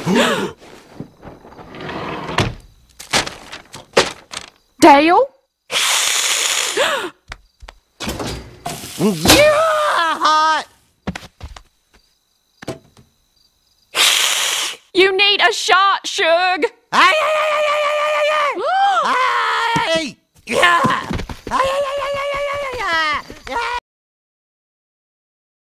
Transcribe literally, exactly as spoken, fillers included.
Dale? Yeah! You need a shot, Shug! Ay, ay, ay, ay,